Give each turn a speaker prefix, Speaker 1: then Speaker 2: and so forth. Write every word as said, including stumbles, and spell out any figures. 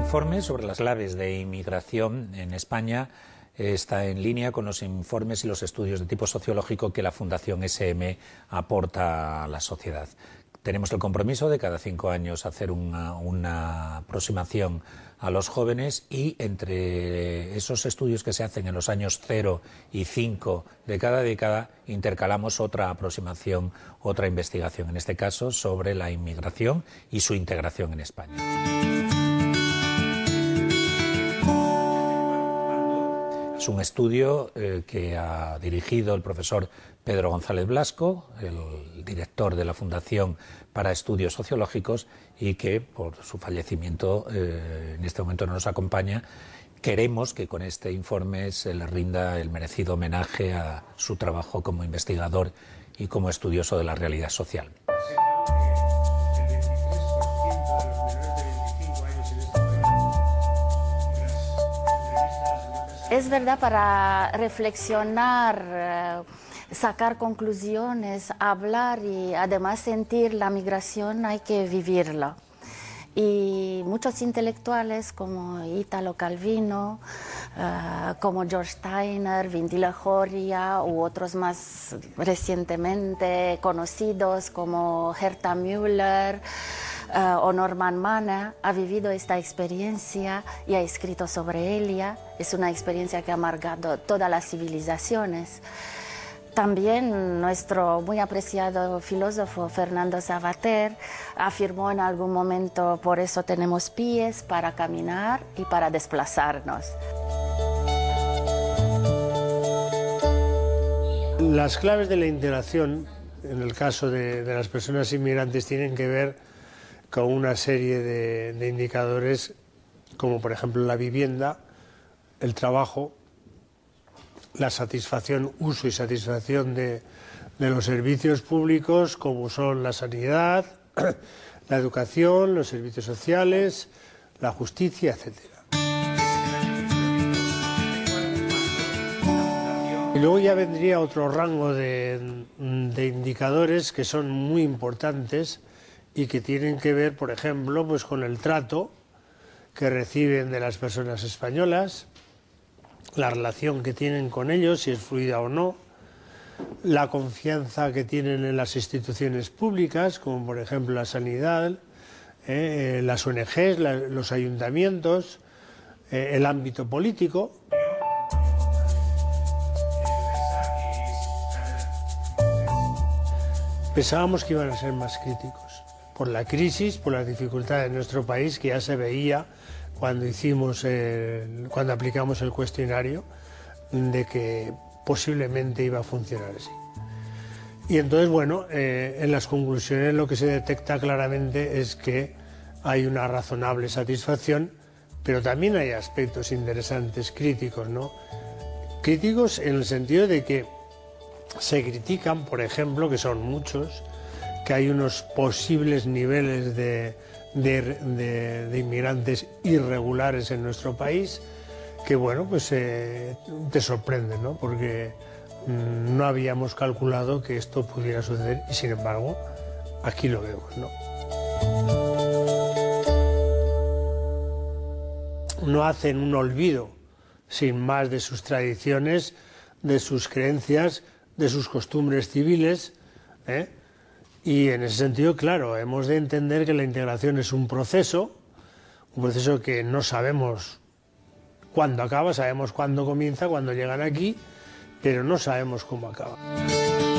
Speaker 1: informe sobre las claves de inmigración en España está en línea con los informes y los estudios de tipo sociológico que la Fundación S M aporta a la sociedad. Tenemos el compromiso de cada cinco años hacer una, una aproximación a los jóvenes y entre esos estudios que se hacen en los años cero y cinco de cada década intercalamos otra aproximación, otra investigación, en este caso sobre la inmigración y su integración en España. Es un estudio eh, que ha dirigido el profesor Pedro González Blasco, el director de la Fundación para Estudios Sociológicos, y que por su fallecimiento eh, en este momento no nos acompaña. Queremos que con este informe se le rinda el merecido homenaje a su trabajo como investigador y como estudioso de la realidad social.
Speaker 2: Es verdad, para reflexionar, sacar conclusiones, hablar y además sentir la migración hay que vivirla. Y muchos intelectuales como Italo Calvino, uh, como George Steiner, Vindila Joria u otros más recientemente conocidos como Herta Müller uh, o Norman Manners, ha vivido esta experiencia y ha escrito sobre ella. Es una experiencia que ha marcado todas las civilizaciones. También nuestro muy apreciado filósofo Fernando Savater afirmó en algún momento: por eso tenemos pies para caminar y para desplazarnos.
Speaker 3: Las claves de la integración, en el caso de, de las personas inmigrantes, tienen que ver con una serie de, de indicadores, como por ejemplo la vivienda, el trabajo, la satisfacción, uso y satisfacción de, de los servicios públicos, como son la sanidad, la educación, los servicios sociales, la justicia, etcétera. Y luego ya vendría otro rango de, de indicadores que son muy importantes y que tienen que ver, por ejemplo, pues con el trato que reciben de las personas españolas, la relación que tienen con ellos, si es fluida o no, la confianza que tienen en las instituciones públicas, como por ejemplo la sanidad, eh, las O N Ges, la, los ayuntamientos, eh, el ámbito político. Pensábamos que iban a ser más críticos por la crisis, por las dificultades de nuestro país, que ya se veía cuando hicimos el, cuando aplicamos el cuestionario, de que posiblemente iba a funcionar así. Y entonces, bueno, eh, en las conclusiones lo que se detecta claramente es que hay una razonable satisfacción, pero también hay aspectos interesantes críticos, ¿no? Críticos en el sentido de que se critican, por ejemplo, que son muchos, que hay unos posibles niveles de De, de, de inmigrantes irregulares en nuestro país, que bueno, pues eh, te sorprende, ¿no? Porque mmm, no habíamos calculado que esto pudiera suceder y sin embargo aquí lo vemos, ¿no? No hacen un olvido sin más de sus tradiciones, de sus creencias, de sus costumbres civiles, ¿eh? Y en ese sentido, claro, hemos de entender que la integración es un proceso, un proceso que no sabemos cuándo acaba, sabemos cuándo comienza, cuándo llegan aquí, pero no sabemos cómo acaba.